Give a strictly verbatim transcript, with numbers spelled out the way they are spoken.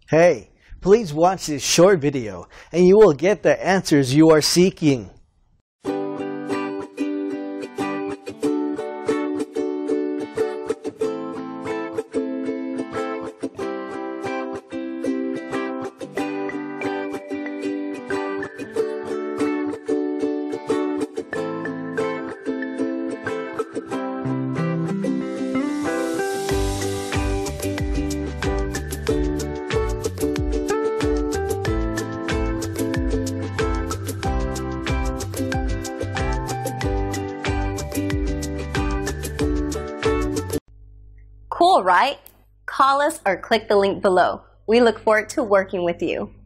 Hey, please watch this short video and you will get the answers you are seeking. Cool, right? Call us or click the link below. We look forward to working with you.